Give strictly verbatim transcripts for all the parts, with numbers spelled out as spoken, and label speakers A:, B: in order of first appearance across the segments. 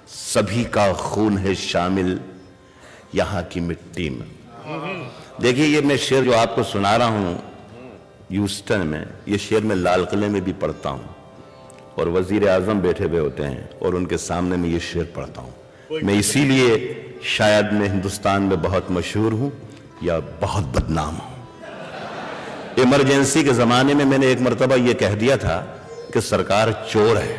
A: सभी का खून है शामिल यहाँ की मिट्टी में। देखिए ये मैं शेर जो आपको सुना रहा हूँ ह्यूस्टन में, ये शेर मैं लाल किले में भी पढ़ता हूँ और वजीर आजम बैठे हुए होते हैं और उनके सामने में ये शेर पढ़ता हूँ। मैं इसीलिए शायद मैं हिंदुस्तान में बहुत मशहूर हूँ या बहुत बदनाम हूँ। इमरजेंसी के जमाने में मैंने एक मरतबा ये कह दिया था कि सरकार चोर है,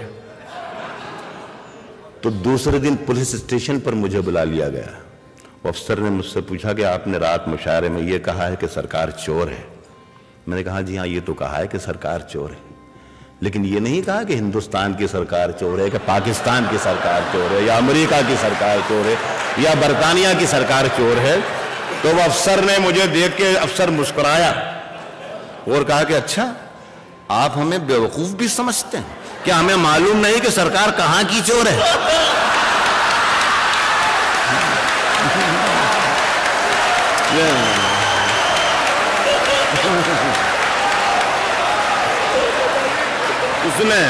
A: तो दूसरे दिन पुलिस स्टेशन पर मुझे बुला लिया गया। अफसर ने मुझसे पूछा कि आपने रात मुशायरे में ये कहा है कि सरकार चोर है। मैंने कहा जी हाँ, ये तो कहा है कि सरकार चोर है, लेकिन ये नहीं कहा कि हिंदुस्तान की सरकार चोर है, कि पाकिस्तान की सरकार चोर है, या अमेरिका की सरकार चोर है, या बरतानिया की सरकार चोर है। तो वो अफसर ने मुझे देख के अफसर मुस्कुराया और कहा कि अच्छा आप हमें बेवकूफ भी समझते हैं क्या? हमें मालूम नहीं कि सरकार कहां की चोर है? उसने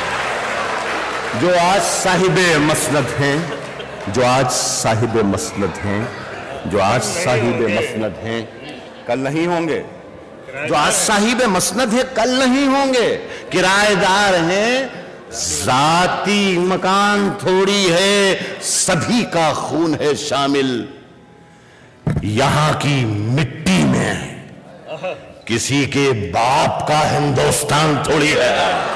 A: जो आज साहिबे मसनद हैं, जो आज साहिबे मसनद हैं, जो आज साहिबे मसनद हैं, कल नहीं होंगे। जो आज साहिबे मसनद है कल नहीं होंगे। किराएदार हैं, जाती मकान थोड़ी है, सभी का खून है शामिल यहां की मिट्टी में। किसी के बाप का हिंदुस्तान थोड़ी है।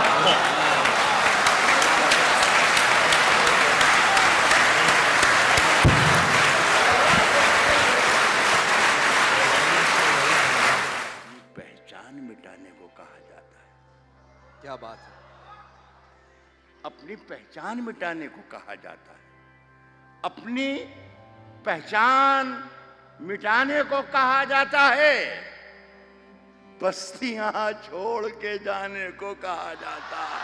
B: क्या बात है।
C: अपनी पहचान मिटाने को कहा जाता है। अपनी पहचान मिटाने को कहा जाता है। बस्तियां छोड़ के जाने को कहा जाता है।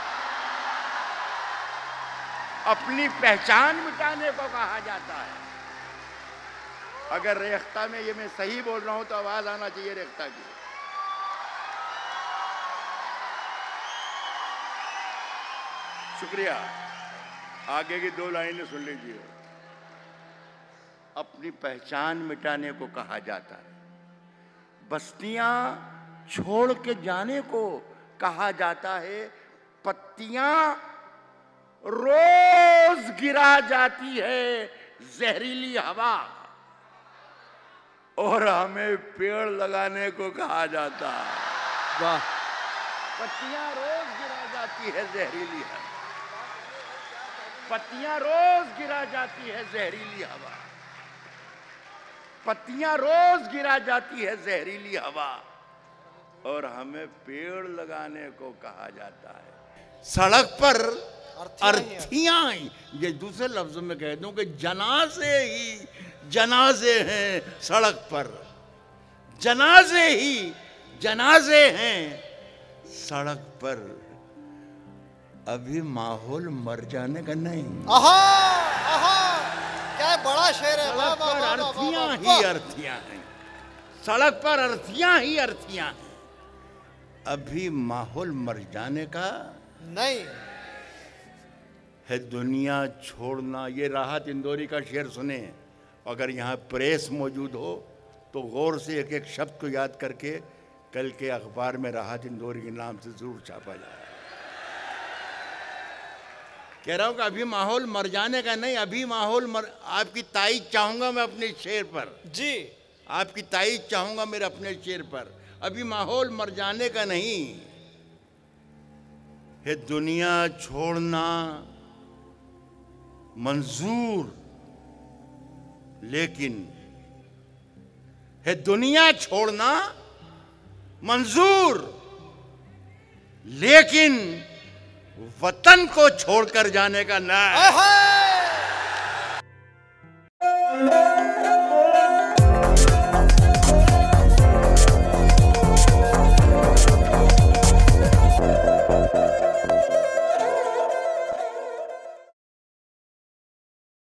C: अपनी पहचान मिटाने को कहा जाता है। अगर रेख्ता में ये मैं सही बोल रहा हूं तो आवाज आना चाहिए रेख्ता की। शुक्रिया। आगे की दो लाइनें सुन लीजिए। अपनी पहचान मिटाने को कहा जाता है। बस्तियां छोड़ के जाने को कहा जाता है। पत्तियां रोज गिरा जाती है जहरीली हवा, और हमें पेड़ लगाने को कहा जाता है।
B: वाह।
C: पत्तियां रोज गिरा जाती है जहरीली हवा, पत्तियां रोज गिरा जाती है जहरीली हवा, पत्तियां रोज गिरा जाती है जहरीली हवा, और हमें पेड़ लगाने को कहा जाता है। सड़क पर अर्थियां ही, ये दूसरे लफ्जों में कह दूं कि जनाजे ही जनाजे हैं सड़क पर, जनाजे ही जनाजे हैं सड़क पर। अभी माहौल मर जाने का नहीं।
B: आहा, आहा, क्या बड़ा शेर है।
C: सड़क पर अर्थियां ही अर्थियां हैं, सड़क पर अर्थियां ही अर्थियां हैं। अभी माहौल मर जाने का
B: नहीं
C: है। दुनिया छोड़ना, ये राहत इंदौरी का शेर सुने। अगर यहाँ प्रेस मौजूद हो तो गौर से एक एक शब्द को याद करके कल के अखबार में राहत इंदौरी के नाम से जरूर छापा जाए। कह रहा हूं कि अभी माहौल मर जाने का नहीं, अभी माहौल मर। आपकी ताईद चाहूंगा मैं अपने शेर पर
B: जी,
C: आपकी ताईद चाहूंगा मेरे अपने शेर पर। अभी माहौल मर जाने का नहीं है। दुनिया छोड़ना मंजूर, लेकिन है दुनिया छोड़ना मंजूर, लेकिन वतन को छोड़कर जाने का ना।